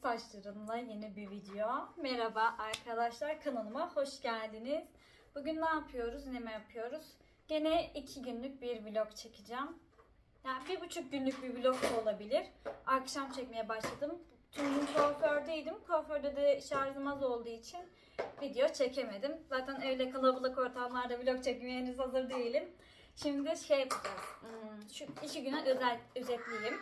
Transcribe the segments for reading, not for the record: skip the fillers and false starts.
saçlarımla yeni bir video. Merhaba arkadaşlar, kanalıma hoş geldiniz. Bugün ne yapıyoruz, ne mi yapıyoruz? Gene 2 günlük bir vlog çekeceğim. Yani 1,5 günlük bir vlog da olabilir. Akşam çekmeye başladım. Tüm gün kuafördeydim. Kuaförde de şarjım az olduğu için video çekemedim. Zaten öyle kalabalık ortamlarda vlog çekmeye henüz hazır değilim. Şimdi şey yapacağız. Şu 2 güne özetleyeyim.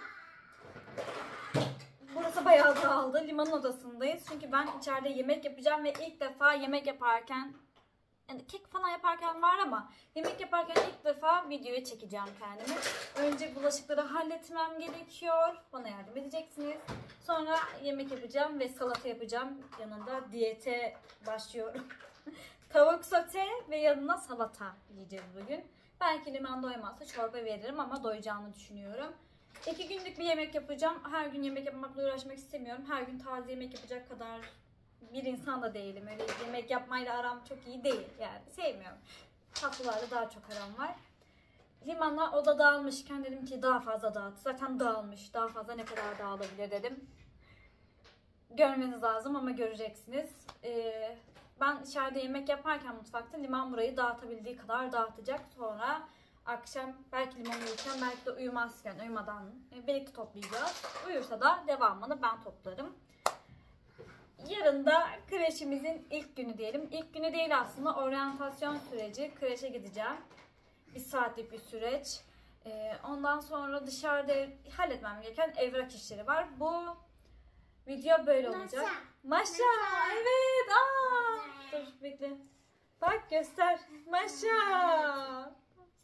Burası bayağı dağıldı. Limanın odasındayız. Çünkü ben içeride yemek yapacağım ve ilk defa yemek yaparken, yani kek falan yaparken var ama yemek yaparken ilk defa videoya çekeceğim kendimi. Önce bulaşıkları halletmem gerekiyor. Bana yardım edeceksiniz. Sonra yemek yapacağım ve salata yapacağım. Yanında diyete başlıyorum. Tavuk sote ve yanına salata yiyeceğiz bugün. Belki liman doymazsa çorba veririm ama doyacağını düşünüyorum. 2 günlük bir yemek yapacağım. Her gün yemek yapmakla uğraşmak istemiyorum. Her gün taze yemek yapacak kadar bir insan da değilim. Öyle yemek yapmayla aram çok iyi değil. Yani sevmiyorum. Tatlılarla daha çok aram var. Limanla oda dağılmışken dedim ki daha fazla dağıt. Zaten dağılmış. Daha fazla ne kadar dağılabilir dedim. Görmeniz lazım ama göreceksiniz. Ben içeride yemek yaparken mutfakta liman burayı dağıtabildiği kadar dağıtacak. Sonra akşam belki limon uyurken belki de uyumadan birlikte toplayacağız. Uyursa da devamını ben toplarım. Yarın da kreşimizin ilk günü diyelim. İlk günü değil aslında, oryantasyon süreci. Kreşe gideceğim. 1 saatlik bir süreç. Ondan sonra dışarıda halletmem gereken evrak işleri var. Bu video böyle olacak. Maşa. Evet. Dur bekle. Bak göster. Maşa.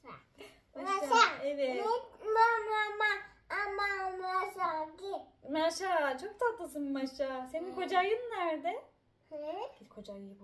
Evet. Maşa çok tatlısın Maşa. Senin kocayın nerede? Git kocayı bul.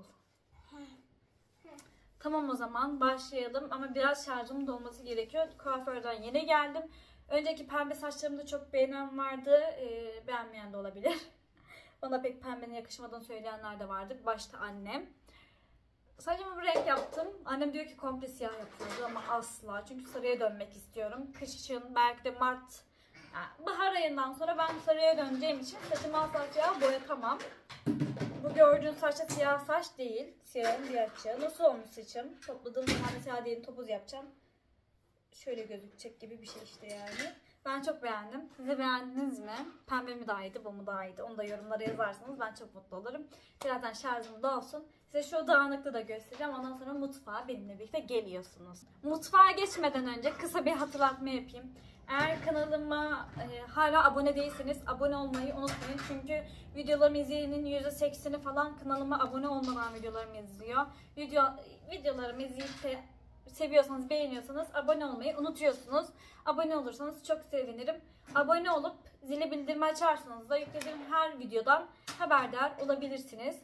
Tamam, o zaman başlayalım ama biraz şarjım dolması gerekiyor. Kuaförden yeni geldim. Önceki pembe saçlarımda çok beğenen vardı. Beğenmeyen de olabilir. Bana pek pembenin yakışmadığını söyleyenler de vardı. Başta annem. Saçımı bu renk yaptım. Annem diyor ki komple siyah yapıyoruz ama asla. Çünkü sarıya dönmek istiyorum. Kış için belki de Mart, yani bahar ayından sonra ben sarıya döneceğim için saçımı asla siyah boyatamam. Bu gördüğün saçta siyah saç değil. Siyahın bir açığı. Nasıl olmuş saçım? Topladığım zaman mesela diyelim topuz yapacağım. Şöyle gözükecek gibi bir şey işte yani. Ben çok beğendim. Siz de beğendiniz mi? Pembe mi daha iyiydi, bu mu daha iyiydi? Onu da yorumlara yazarsanız ben çok mutlu olurum. Birazdan şarjım da olsun. Size şu dağınıklığı da göstereceğim. Ondan sonra mutfağa benimle birlikte geliyorsunuz. Mutfağa geçmeden önce kısa bir hatırlatma yapayım. Eğer kanalıma hala abone değilseniz abone olmayı unutmayın. Çünkü videolarımı izleyenin %80'i falan kanalıma abone olmadan videolarımı izliyor. Videolarımı izleyip de seviyorsanız, beğeniyorsanız abone olmayı unutuyorsunuz. Abone olursanız çok sevinirim. Abone olup zili bildirimi açarsanız da yüklediğim her videodan haberdar olabilirsiniz.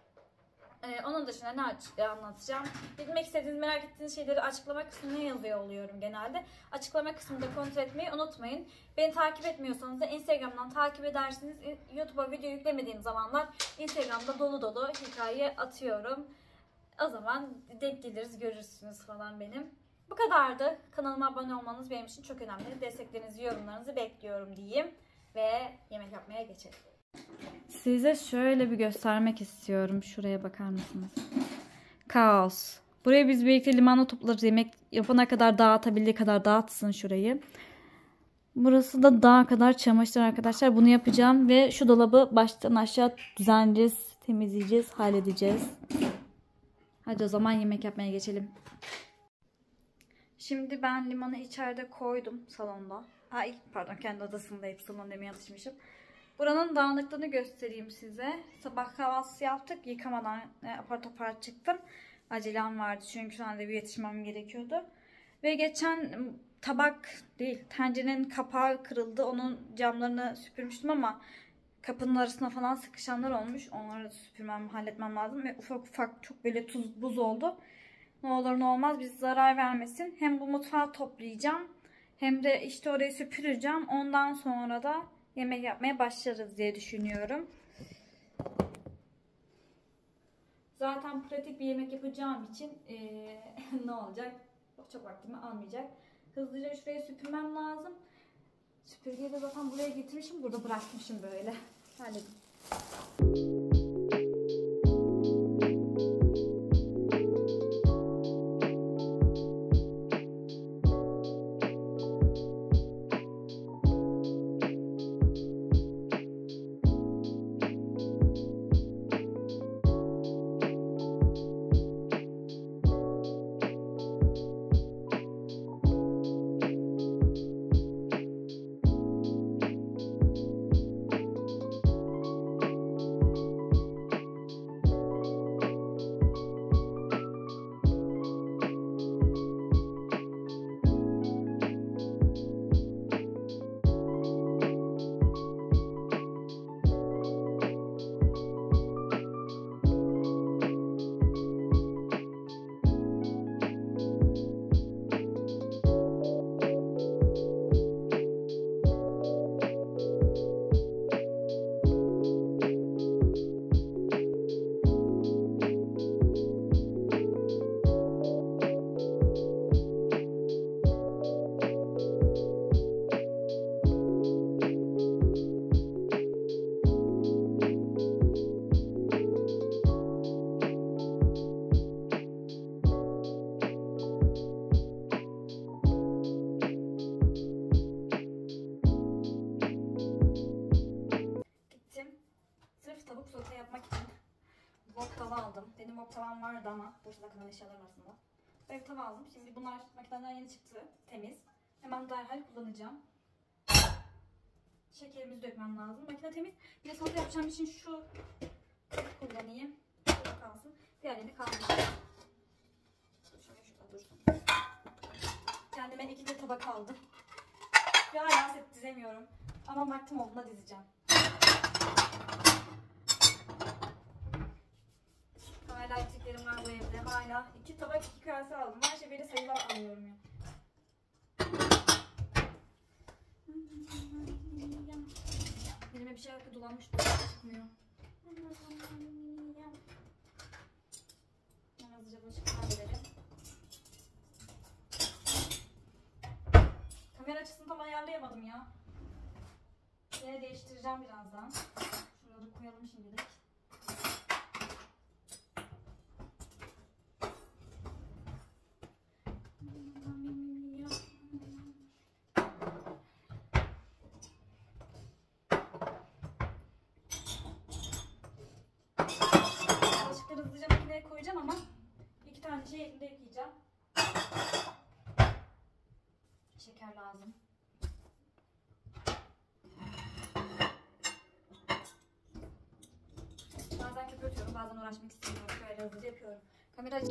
Onun dışında ne anlatacağım? Bilmek istediğiniz, merak ettiğiniz şeyleri açıklama kısmına yazıyor oluyorum genelde. Açıklama kısmında kontrol etmeyi unutmayın. Beni takip etmiyorsanız da Instagram'dan takip edersiniz. YouTube'a video yüklemediğim zamanlar Instagram'da dolu dolu hikaye atıyorum. O zaman denk geliriz, görürsünüz falan benim. Bu kadardı. Kanalıma abone olmanız benim için çok önemli. Desteklerinizi, yorumlarınızı bekliyorum diyeyim. Ve yemek yapmaya geçelim. Size şöyle bir göstermek istiyorum. Şuraya bakar mısınız? Kaos. Buraya biz birlikte limana toplarız. Yemek yapana kadar dağıtabildiği kadar dağıtsın şurayı. Burası da daha kadar çamaşır arkadaşlar. Bunu yapacağım ve şu dolabı baştan aşağı düzenleyeceğiz, temizleyeceğiz, halledeceğiz. Hadi o zaman yemek yapmaya geçelim. Şimdi ben limanı içeride koydum salonda. Pardon, kendi odasındayım. Salon demeye alışmışım. Buranın dağınıklığını göstereyim size. Sabah kahvaltısı yaptık. Yıkamadan apar topar çıktım. Acelem vardı çünkü şu anda bir yetişmem gerekiyordu. Ve geçen tencerenin kapağı kırıldı. Onun camlarını süpürmüştüm ama kapının arasına falan sıkışanlar olmuş. Onları da süpürmem, halletmem lazım. Ve ufak ufak çok böyle tuz buz oldu. Ne olur ne olmaz bize zarar vermesin. Hem bu mutfağı toplayacağım. Hem de işte orayı süpüreceğim. Ondan sonra da yemek yapmaya başlarız diye düşünüyorum. Zaten pratik bir yemek yapacağım için ne olacak? Çok vaktimi almayacak. Hızlıca şurayı süpürmem lazım. Süpürgeyi de zaten buraya getirmişim. Burada bırakmışım böyle. Halledin. Wok tava aldım. Benim wok tavam vardı ama Bursa'da kalan eşyalarım arasında. Böyle tava aldım. Şimdi bunlar makineden yeni çıktı. Temiz. Hemen derhal kullanacağım. Şekerimizi dökmem lazım. Makine temiz. Bir de salata yapacağım için şu kullanayım. Şurada kalsın. Diğerlerini kaldıracağım. Şöyle şurada dursun. Kendime 2 tabak aldım. Ve hala set dizemiyorum. Ama vaktim olduğunda dizeceğim. Hala eksiklerim var bu evde. Hala 2 tabak 2 kase aldım. Her şey böyle sayılar alıyorum ya. Elime bir şey dolanmış çıkmıyor. Ben hızlıca bulaşık halledelim. Kamera açısını tam ayarlayamadım ya. Yine değiştireceğim birazdan. Şunları koyalım şimdilik. Bulaşıkları hızlıca makineye koyacağım ama 2 tane şey elinde yıkayacağım. Şeker lazım. Bazen köpürtüyorum, bazen uğraşmak istemiyorum. Böyle hızlıca yapıyorum. Kamera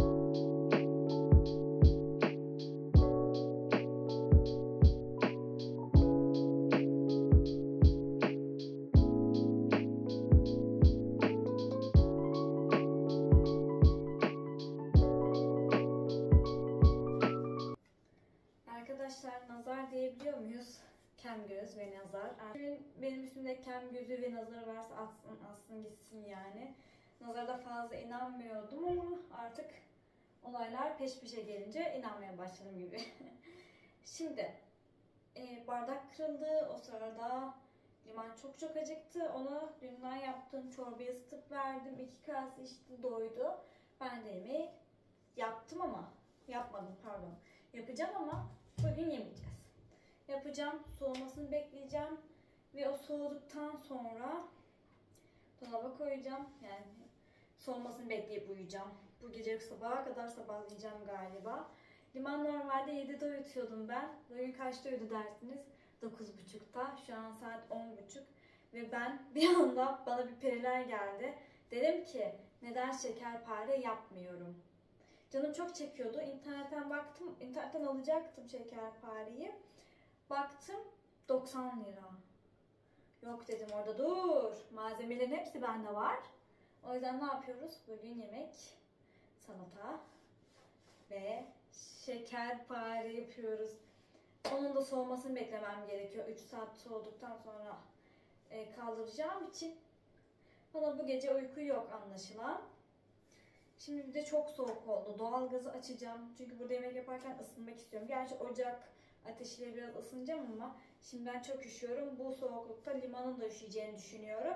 Arkadaşlar, nazar diyebiliyor muyuz? Kem göz ve nazar. Benim üstümde kem gözü ve nazarı varsa atsın gitsin yani. Nazara fazla inanmıyordum ama artık olaylar peş peşe gelince inanmaya başladım gibi. Şimdi bardak kırıldı. O sırada Liman çok acıktı. Ona dünden yaptığım çorbayı ısıtıp verdim. 2 kase içti, doydu. Ben de yemeği yaptım ama yapmadım, pardon. Yapacağım ama bugün yemeyeceğiz. Yapacağım, soğumasını bekleyeceğim ve o soğuduktan sonra dolaba koyacağım. Yani soğumasını bekleyip uyuyacağım. Bu gece sabaha kadar sabahlayacağım galiba. Liman normalde 7'de uyutuyordum ben. Bugün kaçta uyudu dersiniz? 9.30'da. Şu an saat 10.30 ve ben bir anda bana bir periler geldi. Dedim ki neden şekerpare yapmıyorum? Canım çok çekiyordu. İnternetten baktım. İnternetten alacaktım şekerpareyi. Baktım 90 lira. Yok dedim orada dur. Malzemelerin hepsi bende var. O yüzden ne yapıyoruz? Bugün yemek, salata ve şekerpare yapıyoruz. Onun da soğumasını beklemem gerekiyor. 3 saat soğuduktan sonra kaldıracağım için bana bu gece uyku yok anlaşılan. Şimdi bir de çok soğuk oldu. Doğalgazı açacağım. Çünkü burada yemek yaparken ısınmak istiyorum. Gerçi ocak ateşiyle biraz ısınacağım ama şimdi ben çok üşüyorum. Bu soğuklukta Liman'ın da üşüyeceğini düşünüyorum.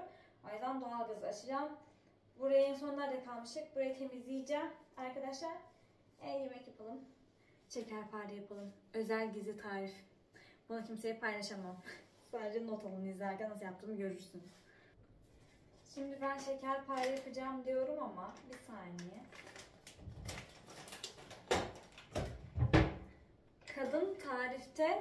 O yüzden doğalgazı açacağım. Buraya en son nerede kalmıştık? Burayı temizleyeceğim arkadaşlar. Yemek yapalım. Şekerpare yapalım. Özel gizli tarif. Bunu kimseye paylaşamam. Sadece not alın, izlerken nasıl yaptığımı görürsünüz. Şimdi ben şekerpare yapacağım diyorum ama bir saniye. Kadın tarifte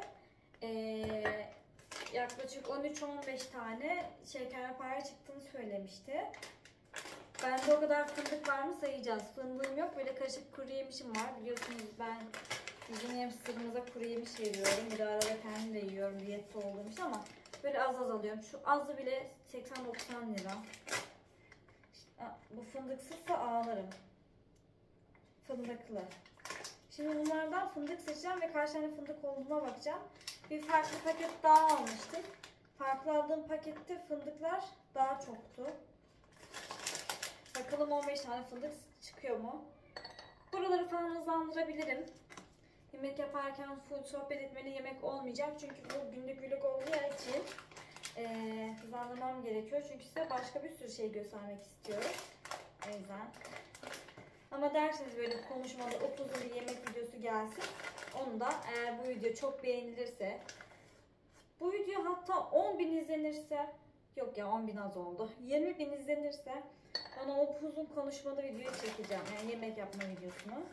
yaklaşık 13-15 tane şekerpare çıktığını söylemişti. Bende o kadar fındık var mı sayacağız. Fındığım yok. Böyle karışık kuru yemişim var. Biliyorsunuz ben bizim hamsterımıza kuru yemiş veriyorum. Bir de arada kendim de yiyorum diyette olduğum için ama böyle az alıyorum. Şu azı bile 80-90 lira. İşte, bu fındıksızsa ağlarım. Fındıklı. Şimdi bunlardan fındık seçeceğim ve kaç tane fındık olduğuna bakacağım. Bir farklı paket daha almıştık. Farklı aldığım pakette fındıklar daha çoktu. Bakalım 15 tane fındık çıkıyor mu? Buraları falan hızlandırabilirim. Yemek yaparken full sohbet etmeli yemek olmayacak. Çünkü bu günlük vlog olduğu için hızlandırmam gerekiyor. Çünkü size başka bir sürü şey göstermek istiyorum. O yüzden. Ama derseniz böyle konuşmalı upuzun bir yemek videosu gelsin. Onu da eğer bu video çok beğenilirse, bu video hatta 10.000 izlenirse, yok ya 10.000 az oldu. 20.000 izlenirse ona upuzun konuşmalı videoyu çekeceğim. Yani yemek yapma videosunu.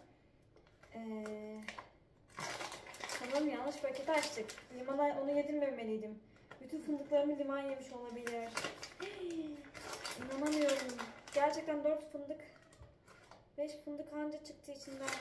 Sanırım yanlış paketi açtık. Limana onu yedirmemeliydim. Bütün fındıklarımı liman yemiş olabilir. İnanamıyorum. Gerçekten 4 fındık, 5 fındık anca çıktı içinden.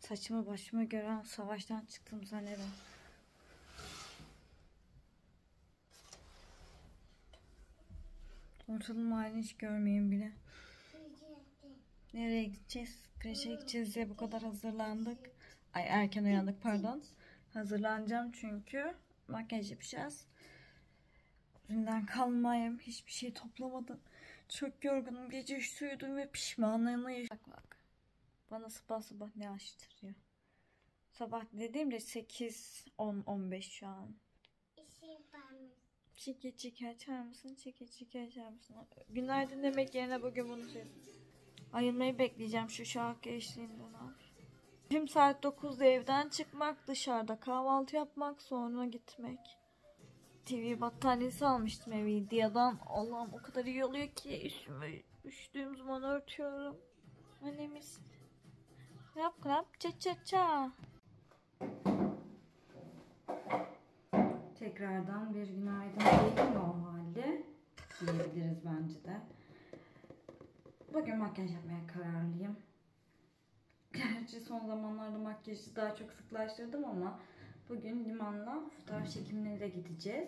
Saçımı başımı gören savaştan çıktım zanneder. Ortalığın halini hiç görmeyin bile. Nereye gideceğiz? Kreşe gideceğiz diye bu kadar hazırlandık. Ay erken uyandık pardon. Hazırlanacağım çünkü makyaj yapacağız. Dünden kalmayayım. Hiçbir şey toplamadım. Çok yorgunum. Gece 3'te uyudum ve pişmanlığımla yaşadım. Bak. Bana sabah ne açtırıyor. Sabah dediğimde 8, 10, 15 şu an. Çiki açar mısın? Çiki açar mısın? Günaydın demek yerine bugün bunu söyleyeyim. Ayılmayı bekleyeceğim şu şarkı eşliğinden abi. Şimdi saat 9'da evden çıkmak, dışarıda kahvaltı yapmak, sonra gitmek. TV battaniyesi almıştım evi Idea'dan. Allah'ım o kadar iyi oluyor ki üstüme üşüdüğüm zaman örtüyorum. Annemiz. Yap ça. Tekrardan bir günaydın değil mi o halde? Diyebiliriz bence de. Bugün makyaj yapmaya kararlıyım. Gerçi son zamanlarda makyajı daha çok sıklaştırdım ama bugün Liman'la fotoğraf çekimlerine gideceğiz.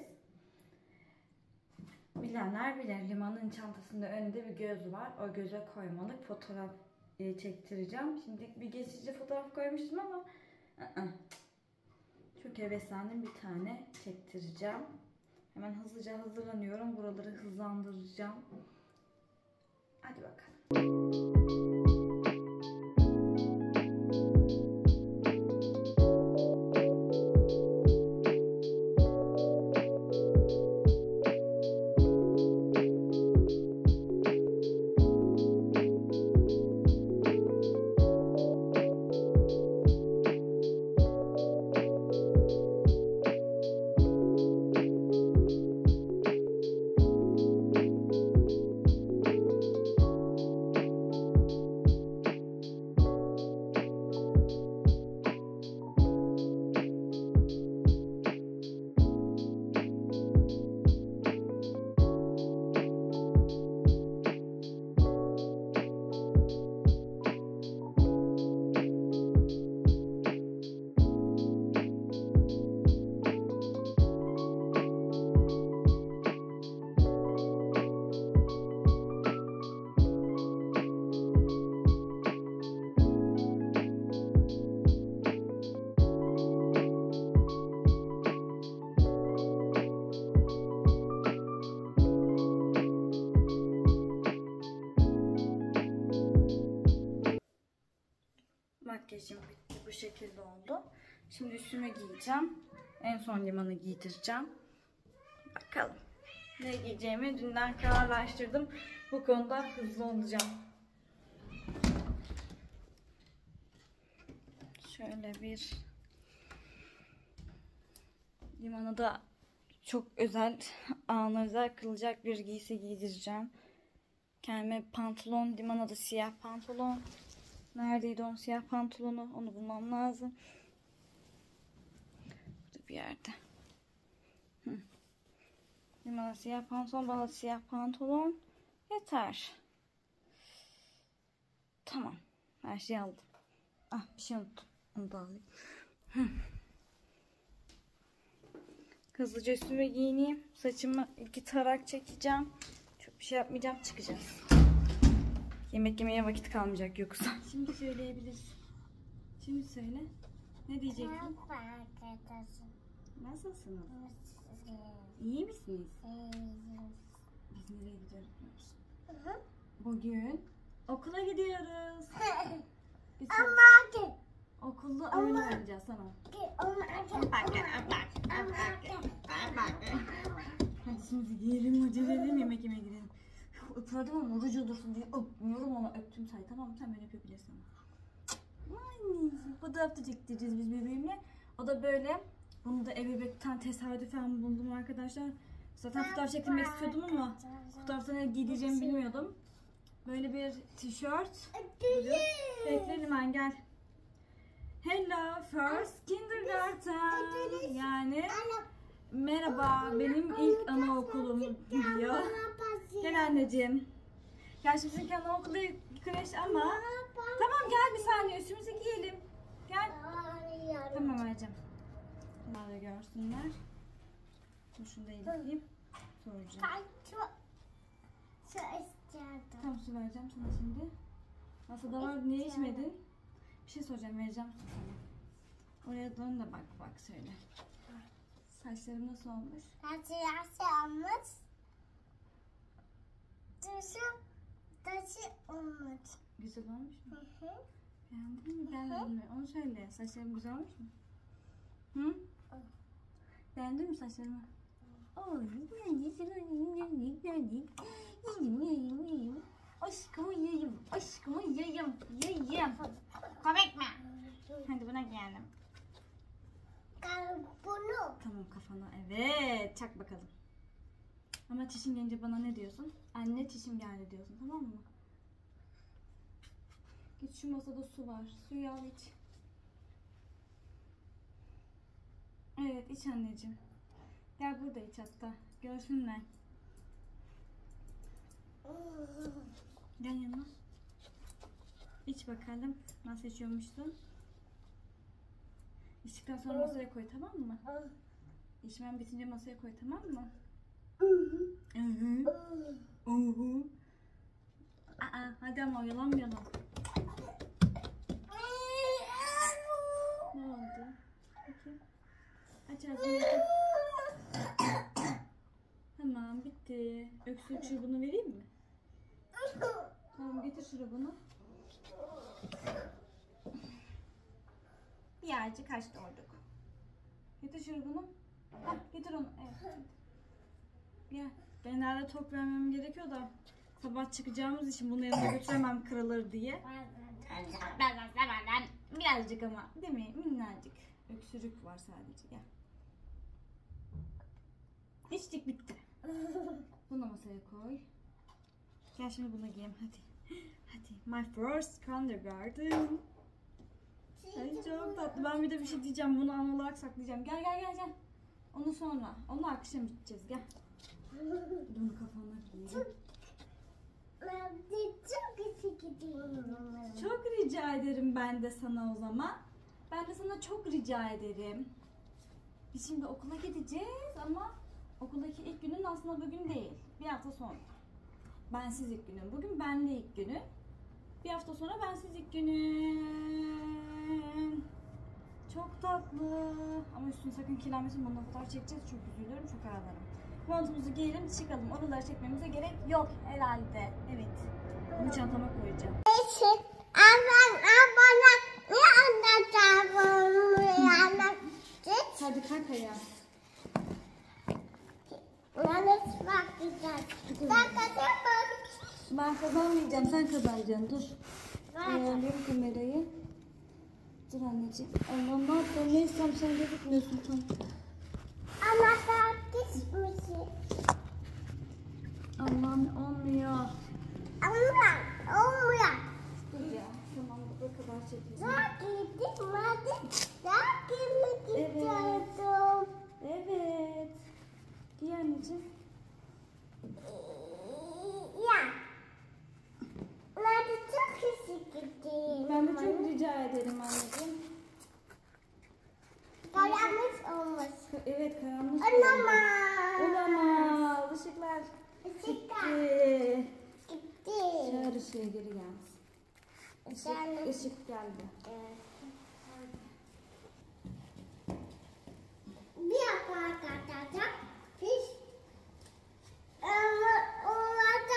Bilenler bilir, Liman'ın çantasında önünde bir göz var. O göze koymalık fotoğraf çektireceğim. Şimdi bir geçici fotoğraf koymuştum ama çok heveslendim, bir tane çektireceğim. Hemen hızlıca hazırlanıyorum. Buraları hızlandıracağım. Hadi bakalım. Makyajım bitti. Bu şekilde oldu. Şimdi üstüme giyeceğim. En son Liman'ı giydireceğim. Bakalım. Ne giyeceğimi dünden kararlaştırdım. Bu konuda hızlı olacağım. Şöyle bir Liman'a da çok özel, ana özel kılacak bir giysi giydireceğim. Kendime pantolon, Liman'a da siyah pantolon. Neredeydi onun siyah pantolonu? Onu bulmam lazım. Burada bir yerde. Liman'a siyah pantolon, bana siyah pantolon. Yeter. Tamam. Her şeyi aldım. Ah, bir şey unuttum. Onu da alayım. Hızlıca üstüme giyineyim. Saçımı 2 tarak çekeceğim. Çok bir şey yapmayacağım. Çıkacağız. Yemek yemeye vakit kalmayacak yoksa. Şimdi söyleyebilirsin. Şimdi söyle. Ne diyeceksin? Nasılsınız? İyi misiniz? Biz nereye gidiyoruz biliyor musun? Bugün okula gidiyoruz. Okulda oyun oynayacağız, tamam. Hadi şimdi giyelim, acele edelim, yemek yemeye gidelim. Öpürdüm ama oruç olursun diye öpmüyorum, ona öptüm say, tamam mı? Sen beni öpebilirsin. Fotoğraf çektireceğiz biz bebeğimle. O da böyle. Bunu da ebebekten tesadüfen buldum arkadaşlar. Zaten fotoğraf çektirmek istiyordum ama fotoğrafta ne giydireceğimi bilmiyordum. Böyle bir tişört. Bekle Liman, gel. Hello first kindergarten. Yani merhaba, benim ilk anaokulum diyor. Gel anneciğim. Gerçi bizimki anaokulu kreş ama. Tamam gel bir saniye, üstümüzü giyelim. Gel. Tamam vereceğim. Bunlar da görsünler. Dur şunu da eğileyim. Soracağım. Su istedim. Tamam su vereceğim sana şimdi. Masada var, niye içmedin? Bir şey soracağım, vereceğim su sana. Oraya dön de bak söyle. Saçlarım nasıl olmuş? Saçı olmuş. Taşı olmuş. Güzel olmuş mu? Beğendin mi? Beğendin mi? Onu söyle. Saçlarım güzel olmuş mu? Hı? Beğendin mi saçlarımı? Aşkımı yiyeyim. Aşkımı yiyeyim. Komik mi? Hadi buna geldim. Bunu. Tamam kafana. Evet. Çak bakalım. Ama çişin gelince bana ne diyorsun? Anne çişim geldi diyorsun, tamam mı? Git şu masada su var. Suyu al iç. Evet iç anneciğim. Gel burada iç hatta. Görsünler. Gel yanına. İç bakalım. Nasıl içiyormuşsun? İçtikten sonra masaya koy, tamam mı? İçmen bitince masaya koy, tamam mı? Hadi ama oyalanmayalım. Ne oldu? Peki. Aç ağzını. Tamam bitti. Öksürük şurubunu vereyim mi? Tamam getir şurubunu. Birazcık haç dolduk. Getir şurubunu. Hah getir onu. Evet. Gel. Ben nerede tok vermem gerekiyor da sabah çıkacağımız için bunu yanına götüremem, kırılır diye. Birazcık ama değil mi? Minnacık. Öksürük var sadece. Gel. İçtik bitti. Bunu masaya koy. Gel şimdi bunu giyelim hadi. Hadi. My first kindergarten. Ay çok tatlı. Ben bir de bir şey diyeceğim. Bunu an olarak saklayacağım. Gel. Onu sonra. Onu akşam içeceğiz. Gel. Bunu kafana giyelim. Çok rica ederim ben de sana o zaman. Ben de sana çok rica ederim. Biz şimdi okula gideceğiz ama okuldaki ilk günün aslında bugün değil. Bir hafta sonra. Bensiz ilk günün. Bugün benle ilk günün. Bir hafta sonra bensiz ilk günün. Çok tatlı. Ama üstünü sakın kirlenmesin. Bununla fotoğraf çekeceğiz. Çok üzülüyorum. Çok ağlarım. Montumuzu giyelim çıkalım. Oraları çekmemize gerek yok herhalde. Evet. Bunu çantama koyacağım. Hadi kalk ayağa. Ben kazanmayacağım. Sen kazanacaksın. Dur. Ayarlayayım kamerayı. Dur anneciğim. Allah'ım ne yapayım? Ne istem sen gözükmüyorsun tam. Allah'ım olmuyor. Dur ya. Tamam bu kadar çekeceğim. Evet. Giy anneciğim. Ben de çok rica ederim anneciğim. Karanlık olmuş. Evet karanlık. Olamaz. Olamaz. Işıklar gitti. Gitti. Çağır ışığa geri gelsin. Işık geldi. Evet. Bir yapar katacak. Hiç. Orada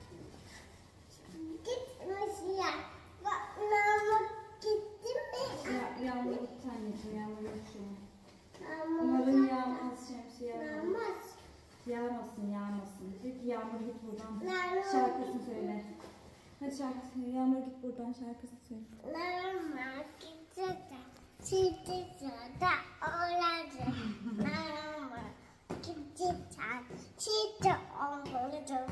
gitmiş ya. Namık gitti mi? Yağmur gitti anneciğim. Yağmur gitti. Umarım yağmaz şemsiye. Namaz. Yağmasın. Diyor ki Yağmur git buradan. Şarkısını söyle. Hadi şarkısını. Yağmur git buradan şarkısını söyle. Namaz gitti de. Çiğdi da olacak. Namaz gitti de. Çiğdi olacak.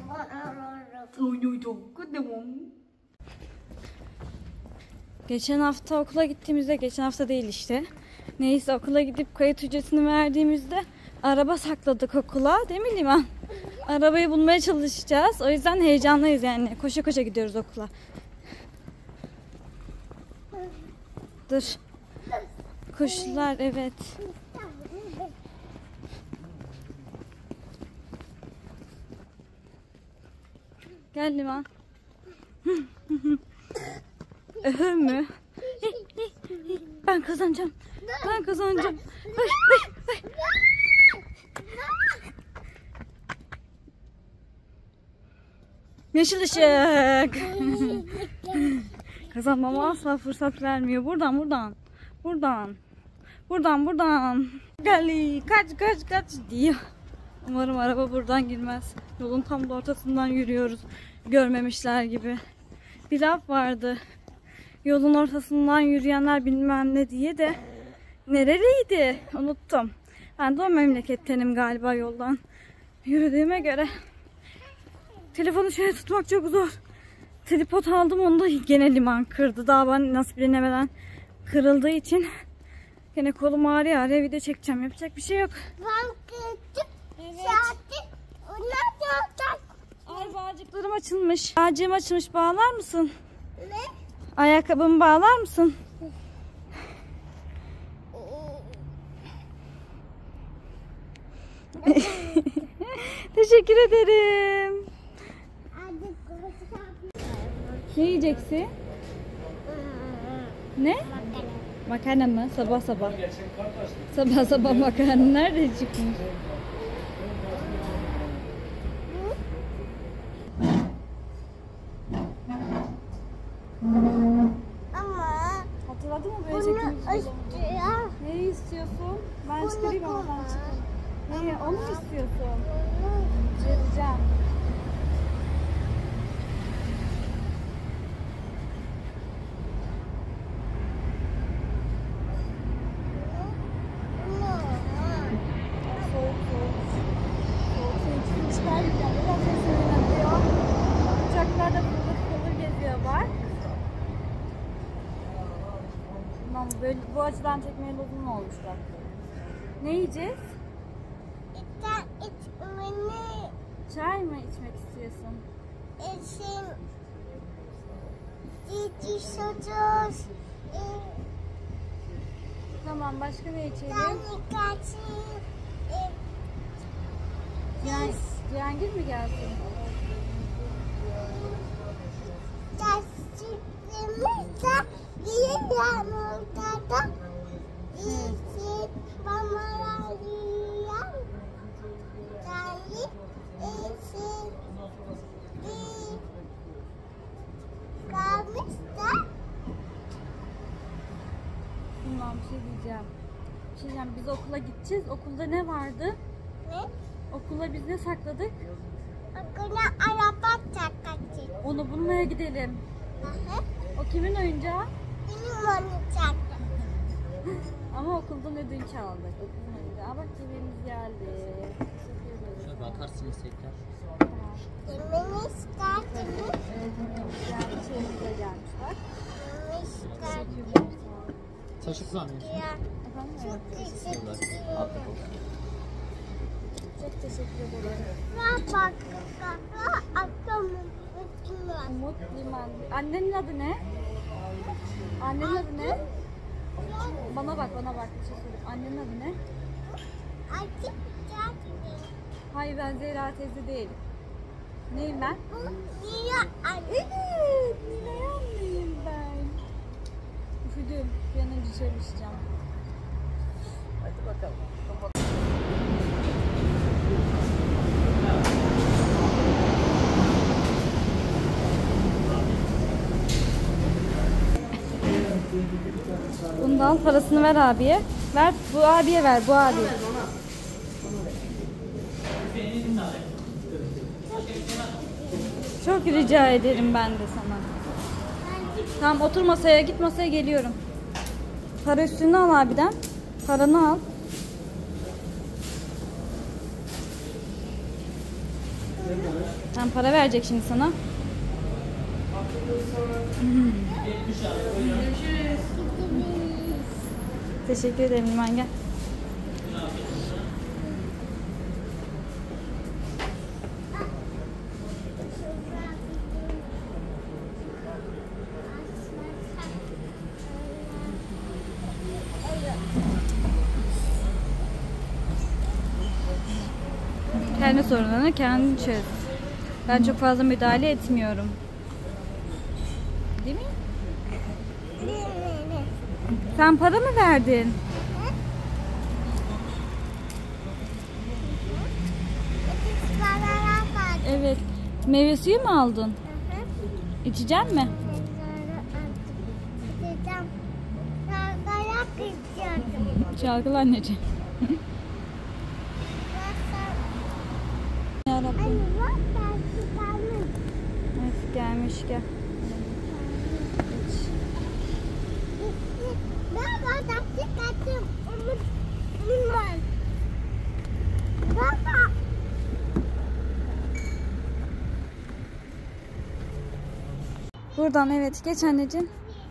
Geçen hafta okula gittiğimizde, geçen hafta değil işte. Neyse okula gidip kayıt ücretini verdiğimizde araba sakladık okula, değil mi Liman? Arabayı bulmaya çalışacağız. O yüzden heyecanlıyız yani. Koşa koşa gidiyoruz okula. Dur. Koşular, evet. Gel Liman. Mü? Ben kazanacağım. Ben kazanacağım. Ay, ay, ay. Yeşil ışık. Kazanmama asla fırsat vermiyor. Buradan, buradan. Buradan. Buradan, buradan. Gel, kaç, kaç, kaç diyor. Umarım araba buradan girmez. Yolun tam da ortasından yürüyoruz. Görmemişler gibi. Bir laf vardı. Yolun ortasından yürüyenler bilmem ne diye de. Nereliydi? Unuttum. Ben de o memlekettenim galiba yoldan yürüdüğüme göre. Telefonu şöyle tutmak çok zor. Tripod aldım, onu da gene Liman kırdı. Daha ben nasıl bilemeden kırıldığı için gene kolum ağrıyor. Ağrıyor, video çekeceğim. Yapacak bir şey yok. Ben kırdım. Evet. Onlar Ay, bağcıklarım açılmış. Bağcığım açılmış. Bağlar mısın? ne? Ayakkabımı bağlar mısın? Teşekkür ederim. Hadi koşalım. Ne yiyeceksin? Ne? Makarna mı? Sabah sabah. Sabah sabah makarna nerede çıkmış? Ama Hatırladın mı böyle bunu çektiğimiz? istiyor. Neyi istiyorsun? Ben Bunu çıkarayım ama kola. sen çıkar. Neyi? Onu mu istiyorsun? Vereceğim. Soğuk soğuk. Soğuk soğuk. Şimdi çıkarmayacağım. Biraz sesini oynatıyor. Uçaklarda fılır fılır geziyor bak. Tamam, böyle bu açıdan çekmeye uzun olmuş bak. Ne yiyeceğiz? İçten içmeni Çay mı içmek istiyorsun? için içiyoruz. Tamam, başka ne içelim? Kanikacı Cihangir mi gelsin? Dersliklerimizde bir yanında da için mamalar yiyen dayı için bir kalmış da Tamam, bir şey diyeceğim. Bir şey diyeceğim. Biz okula gideceğiz. Okulda ne vardı? ne? Okula biz ne sakladık? Okula araba çakacak. Onu bulmaya gidelim. O kimin oyuncağı? Benim onu çaktı. Ama okuldan ödünç aldık. Okulun oyuncağı. Bak, yemeğimiz geldi. Teşekkür ederim. Şöyle bakarsınız tekrar. Tamam. Yemeğini isterseniz Evet, yemeğimiz geldi. İçerimize gelmiş bak. yemeğini isterseniz Teşekkürler. Sağ olun. Taşıklı anlıyorsun. Efendim? çok teşekkür Afiyet ederim. olsun. Çok teşekkür ederim. Bak kaka akşamın üstüne. Umut Liman. Annenin adı ne? Annenin adı ne? Bana bak, bana bak. Bir şey söyleyeyim. Annenin adı ne? Açık geldi. Hayır, ben Zehra teyze değilim. Neyim ben? Bu niye anne? Evet, Nilay anneyim ben. Üşüdüm. Bir an önce çalışacağım. Hadi bakalım. Bundan parasını ver abiye. Ver, bu abiye ver, bu abiye. Çok rica ederim ben de sana. Tamam, otur masaya, git masaya, geliyorum. Para üstünü al abiden. Paranı al. Tamam, para verecek şimdi sana. Teşekkür ederim Liman, gel. Kendi sorunlarını kendin çöz. Ben çok fazla müdahale etmiyorum. Değil mi? Sen para mı verdin? Evet. Meyve suyu mu aldın? İçecek mi? Çalkala anneciğim. Yarabbim. Evet gelmiş gel. Baba. Buradan evet geç anneciğim.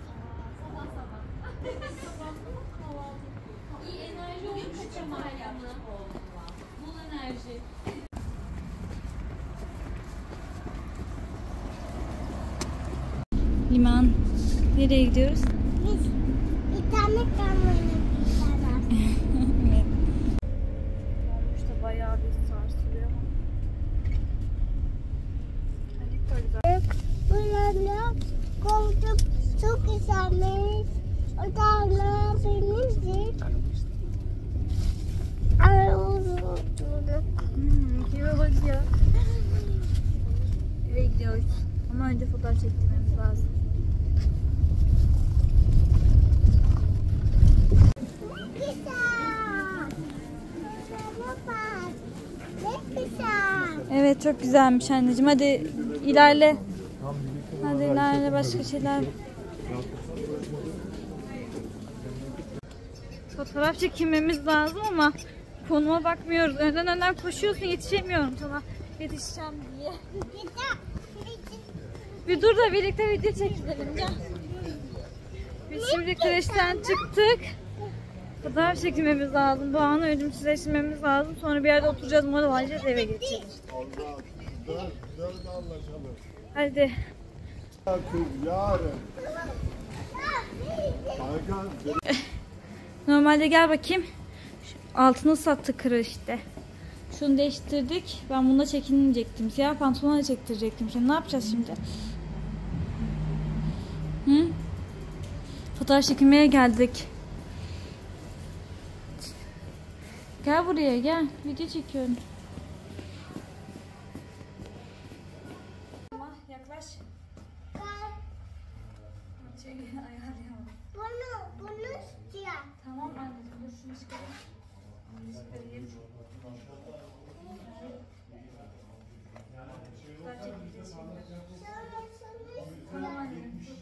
Liman. Nereye gidiyoruz? Biz bir tane kamyonu Evet. Olmuş da bayağı bir sarsılıyor ama. Çok güzel. Buralar komşum çok güzelmiş. O da ne benimdik. Gidiyor bak ya. Eve gidiyoruz. Ama önce fotoğraf çektirmemiz lazım. Evet çok güzelmiş anneciğim. Hadi ilerle. Hadi ilerle başka şeyler. Fotoğraf çekilmemiz lazım ama konuma bakmıyoruz. Önden koşuyorsun, yetişemiyorum sana. Yetişeceğim diye. Bir dur da birlikte video çekelim. Gel. Biz şimdi kreşten çıktık. Fotoğraf çekilmemiz lazım. Bu anı ölümsüzleştirmemiz lazım. Sonra bir yerde oturacağız, mola alacağız, eve geçeceğiz. Hadi. Normalde gel bakayım. Şu altını sattık kırı işte. Şunu değiştirdik. Ben bununla çekinecektim. Siyah pantolonla çektirecektim. Şimdi ne yapacağız şimdi? Hı? Fotoğraf çekilmeye geldik. Gel buraya gel. Video çekiyorum. Yaklaş. Bunu istiyor. Tamam anneciğim dur şunu çıkarayım. Şunu çıkarayım. Fotoğraf çekeceğiz şimdi. Tamam anneciğim dur.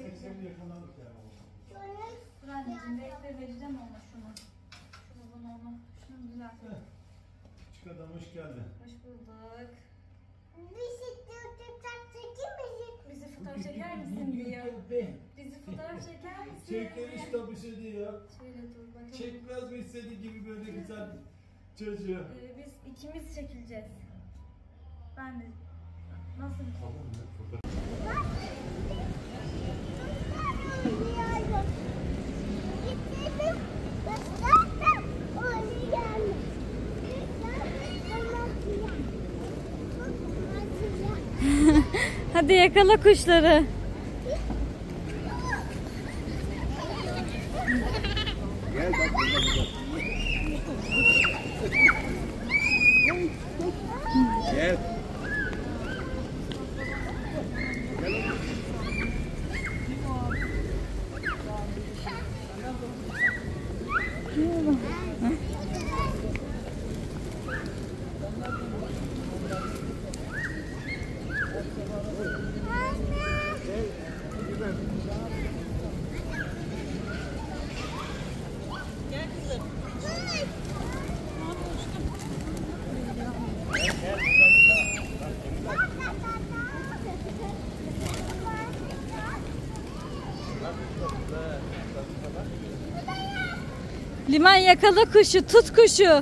Dur anneciğim bekle vereceğim ona şunu. Şunu bunu onu. Şunu düzeltelim. Küçük adam hoş geldin. Hoş bulduk. Bizi Bizi fotoğraf çeker misin diyor. Bizi fotoğraf çeker misin? Çekeriz tabii seni ya. Şöyle dur bakalım. Çekmez mi istediği gibi böyle güzel çocuğu? Biz ikimiz çekileceğiz. Ben de. Nasıl? Hadi yakala kuşları. Gel bak burada. Gel. Liman yakala kuşu, tut kuşu.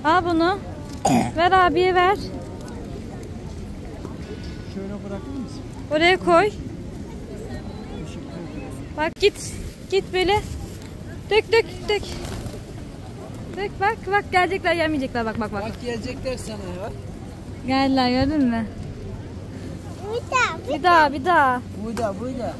Al bunu. Ver abiye ver. Şöyle bırakır mısın? Oraya koy. Bak git. Git böyle. Dök dök dök. Dök bak gelecekler gelmeyecekler bak. Bak gelecekler sana ya. Geldiler gördün mü? Bir Bir daha. Burada.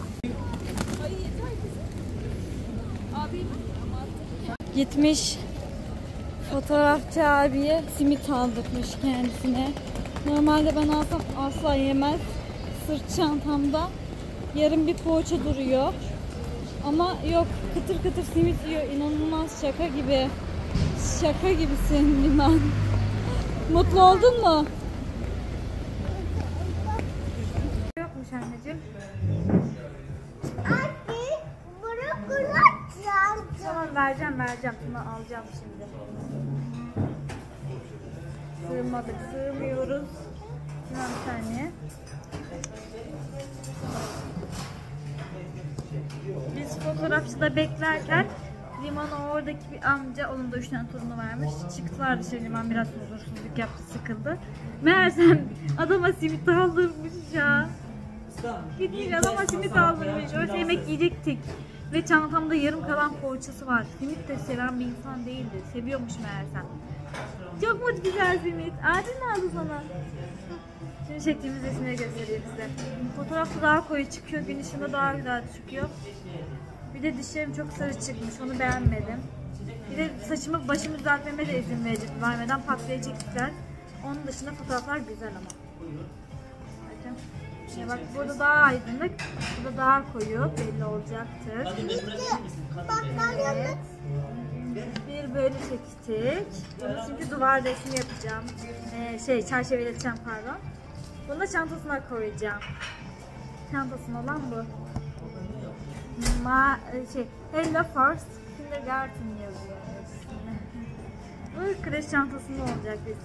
Gitmiş fotoğrafçı abiye simit aldırmış kendisine. Normalde ben alsam asla yemez. Sırt çantamda yarım bir poğaça duruyor. Ama yok, kıtır kıtır simit yiyor. İnanılmaz, şaka gibi. Şaka gibisin Liman. Mutlu oldun mu? Yokmuş anneciğim. Anne, bunu kullanacağım. Tamam vereceğim. Bunu alacağım şimdi. Sığmıyoruz. Hemen bir saniye. Biz fotoğrafçıda beklerken Liman'a oradaki bir amca, onun da 3 tane torunu varmış. Çıktılar dışarı, Liman biraz huzursuzluk yaptı, sıkıldı. Meğersem adama simit aldırmış ya. Gitmiş adama simit aldırmış. Öyle yemek yiyecektik. Ve çantamda yarım kalan poğaçası var. Simit de seven bir insan değildi. Seviyormuş meğersem. Çok mu güzel simit? Adil mi aldı sana? Şimdi çektiğimiz resimleri göstereyim size. Fotoğrafta daha koyu çıkıyor, gün ışığında daha güzel çıkıyor. Bir de dişlerim çok sarı çıkmış, onu beğenmedim. Bir de saçımı, başımı düzeltmeme de izin vermeden pat diye çektiler. Onun dışında fotoğraflar güzel ama. Bakın. Şimdi bak, burada daha aydınlık, burada daha koyu, belli olacaktır. Evet. Bir böyle çektik. Bunu çünkü duvar resmi yapacağım. Çerçeveleteceğim pardon. Bunu da çantasına koyacağım. Çantasına olan bu. Hello First Kindergarten yazıyor. Bu kreş çantasında olacak biz.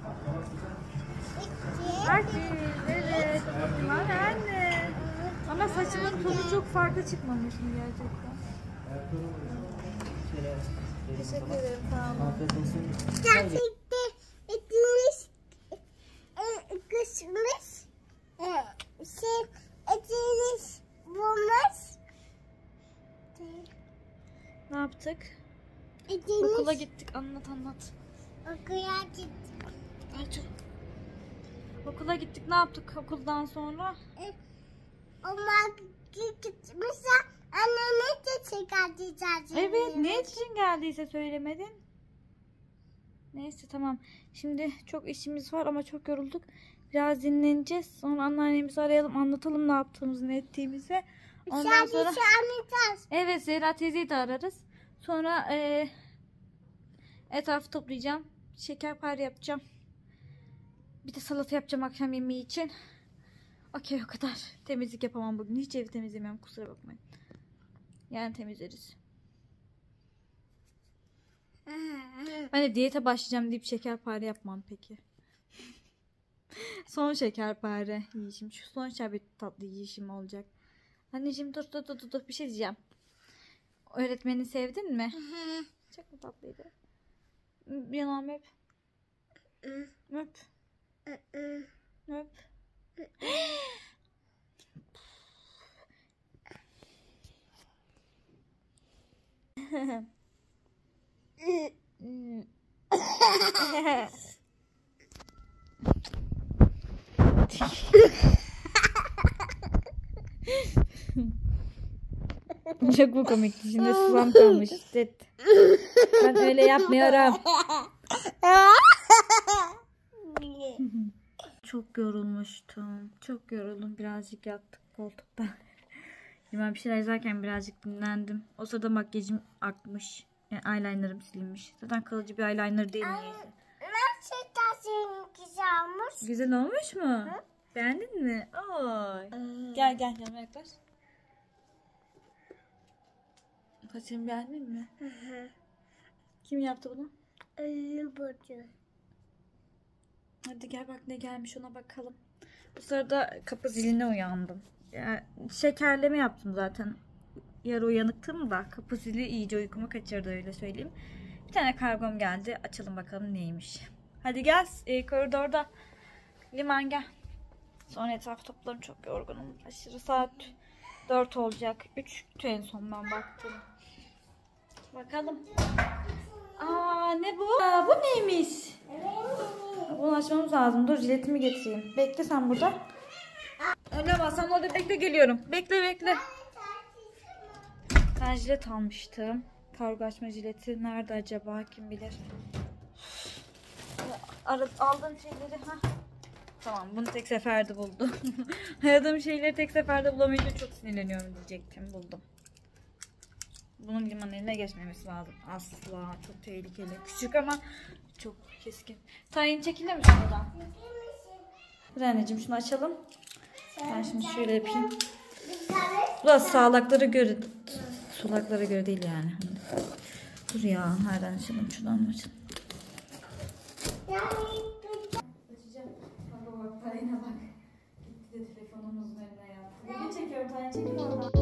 Bak evet. Anne. Ama saçımın tonu çok farklı çıkmamış mı gerçekten? Teşekkür ederim, sağ olun. Afiyet olsun. Gerçekten etimiz kısmış. Etimiz bulmuş. Ne yaptık? Etimiz Okula gittik, anlat. okula gittik. Okula gittik, ne yaptık okuldan sonra? Onlar gitmişler. Annemi de çıkartacağız. Evet, ne için geldiyse söylemedin. Neyse tamam. Şimdi çok işimiz var ama çok yorulduk. Biraz dinleneceğiz. Sonra anneannemizi arayalım, anlatalım ne yaptığımızı, ne ettiğimizi. Ondan sonra anlatacağız. evet, Zehra teyzeyi de ararız. Sonra etrafı toplayacağım. Şekerpare yapacağım. Bir de salata yapacağım akşam yemeği için. Okey, o kadar. Temizlik yapamam bugün. Hiç evi temizlemiyorum, kusura bakmayın. Yani temizleriz. Ben de diyete başlayacağım deyip şekerpare yapmam peki. Son şekerpare yiyişim. Şu son şerbet tatlı yiyişim olacak. Anneciğim dur bir şey diyeceğim. Öğretmeni sevdin mi? Çok mu tatlıydı? Yanağımı öp. Öp. Öp. Çok bu komikti. Şimdi sulam kalmış. Ben öyle yapmıyorum. Çok yorulmuştum. Çok yoruldum. Birazcık yattık koltukta. Ben bir şeyler izlerken birazcık dinlendim. O sırada makyajım akmış. Yani eyelinerım silinmiş. Zaten kalıcı bir eyeliner değil niyeyse. Nasıl tasarım güzel olmuş? Güzel olmuş mu? Hı? Beğendin mi? Oy. Gel yanıma yaklaş. Saçını beğendin mi? Kim yaptı bunu? Ünlü burcu. Hadi gel bak ne gelmiş, ona bakalım. Bu sırada kapı ziline uyandım. Yani şekerleme yaptım zaten. Yarı uyanıktım da kapı zili iyice uykumu kaçırdı, öyle söyleyeyim. Bir tane kargom geldi. Açalım bakalım neymiş. Hadi gel koridorda. Liman gel. Sonra etraf toplarım, çok yorgunum. Aşırı saat 4 olacak. 3 en son ben baktım. Bakalım. Aa ne bu? Aa, bu neymiş? Bunu açmamız lazım. Dur jiletimi getireyim. Bekle sen burada. Öyle var. Sen orada bekle, geliyorum. Bekle. Ben jilet almıştım. Kargo açma jileti. Nerede acaba? Kim bilir. Aldığım şeyleri. Tamam, bunu tek seferde buldum. Aradığım şeyleri tek seferde bulamayınca çok sinirleniyorum diyecektim. Buldum. Bunun liman eline geçmemesi lazım. Asla. Çok tehlikeli. Küçük ama çok keskin. Tayin çekilir misin buradan? Dur anneciğim, şunu açalım. Ben şimdi şöyle yapayım. Burası sağlaklara göre. Sulaklara göre değil yani. Dur ya. Nereden açalım? Şuradan açalım. Açacağım. Bak Tayin'e bak. Gitti de telefonumuzun eline yaptı. Ne çekiyorum Tayin? Çekim oradan.